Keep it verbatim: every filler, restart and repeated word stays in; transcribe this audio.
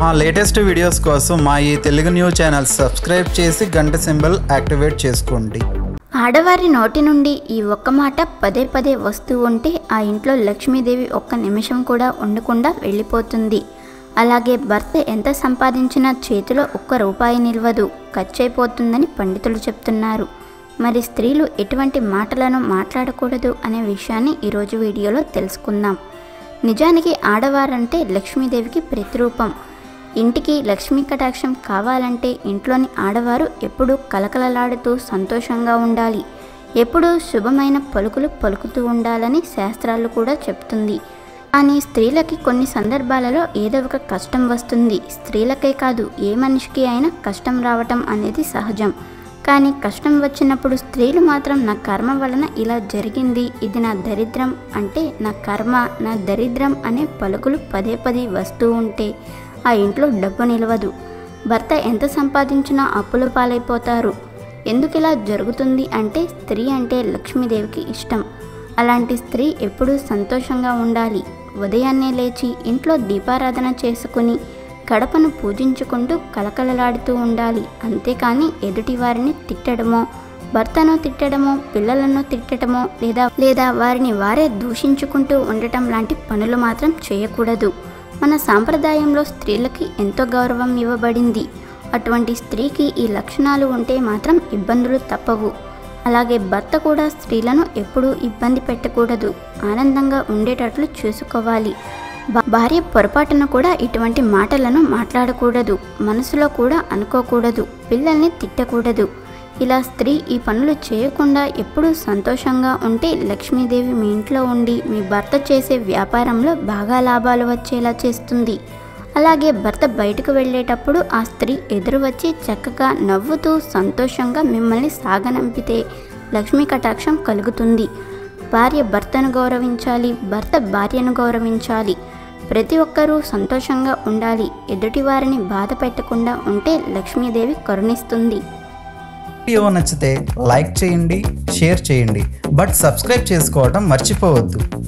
మా latest videos కోసం మా ఈ తెలుగు న్యూస్ ఛానల్ సబ్స్క్రైబ్ చేసి గంట సింబల్ యాక్టివేట్ చేసుకోండి. ఆడవారి నోటి నుండి ఈ ఒక్క మాట పదే పదే వస్తూ ఉంటే ఆ ఇంట్లో లక్ష్మీదేవి ఒక్క నిమిషం కూడా ఉండకుండా వెళ్ళిపోతుంది. అలాగే భర్త ఎంత సంపాదించినా చేతిలో ఒక్క రూపాయి నిలవదు, ఖర్చయిపోతుందని పండితులు చెప్తున్నారు. మరి స్త్రీలు ఎటువంటి మాటలను మాట్లాడకూడదు అనే విషయాన్ని ఈరోజు వీడియోలో తెలుసుకుందాం. నిజానికి ఆడవారంటే లక్ష్మీదేవికి ప్రతిరూపం. ఇంటికి లక్ష్మీ కటాక్షం కావాలంటే ఇంట్లోని ఆడవారు ఎప్పుడూ కలకలలాడుతూ సంతోషంగా ఉండాలి, ఎప్పుడూ శుభమైన పలుకులు పలుకుతూ ఉండాలని శాస్త్రాలు కూడా చెప్తుంది. కానీ స్త్రీలకి కొన్ని సందర్భాలలో ఏదో ఒక కష్టం వస్తుంది. స్త్రీలకే కాదు, ఏ మనిషికి అయినా కష్టం రావటం అనేది సహజం. కానీ కష్టం వచ్చినప్పుడు స్త్రీలు మాత్రం నా కర్మ వలన ఇలా జరిగింది, ఇది నా దరిద్రం అంటే నా కర్మ నా దరిద్రం అనే పలుకులు పదే పదే వస్తూ ఉంటే ఆ ఇంట్లో డబ్బు నిలవదు. భర్త ఎంత సంపాదించినా అప్పుల పాలైపోతారు. ఎందుకు ఇలా జరుగుతుంది అంటే స్త్రీ అంటే లక్ష్మీదేవికి ఇష్టం. అలాంటి స్త్రీ ఎప్పుడూ సంతోషంగా ఉండాలి. ఉదయాన్నే లేచి ఇంట్లో దీపారాధన చేసుకుని గడపను పూజించుకుంటూ కలకలలాడుతూ ఉండాలి. అంతేకాని ఎదుటి వారిని తిట్టడమో, భర్తను తిట్టడమో, పిల్లలను తిట్టడమో లేదా లేదా వారిని వారే దూషించుకుంటూ ఉండటం లాంటి పనులు మాత్రం చేయకూడదు. మన సాంప్రదాయంలో స్త్రీలకి ఎంతో గౌరవం ఇవ్వబడింది. అటువంటి స్త్రీకి ఈ లక్షణాలు ఉంటే మాత్రం ఇబ్బందులు తప్పవు. అలాగే భర్త కూడా స్త్రీలను ఎప్పుడూ ఇబ్బంది పెట్టకూడదు, ఆనందంగా ఉండేటట్లు చూసుకోవాలి. భార్య పొరపాటున కూడా ఇటువంటి మాటలను మాట్లాడకూడదు, మనసులో కూడా అనుకోకూడదు, పిల్లల్ని తిట్టకూడదు. ఇలా స్త్రీ ఈ పనులు చేయకుండా ఎప్పుడూ సంతోషంగా ఉంటే లక్ష్మీదేవి మీ ఇంట్లో ఉండి మీ భర్త చేసే వ్యాపారంలో బాగా లాభాలు వచ్చేలా చేస్తుంది. అలాగే భర్త బయటకు వెళ్ళేటప్పుడు ఆ స్త్రీ ఎదురు వచ్చి చక్కగా నవ్వుతూ సంతోషంగా మిమ్మల్ని సాగనంపితే లక్ష్మీ కటాక్షం కలుగుతుంది. భార్య భర్తను గౌరవించాలి, భర్త భార్యను గౌరవించాలి. ప్రతి ఒక్కరూ సంతోషంగా ఉండాలి. ఎదుటి వారిని బాధ పెట్టకుండా ఉంటే లక్ష్మీదేవి కరుణిస్తుంది. వీడియో నచ్చితే లైక్ చేయండి, షేర్ చేయండి, బట్ సబ్స్క్రైబ్ చేసుకోవడం మర్చిపోవద్దు.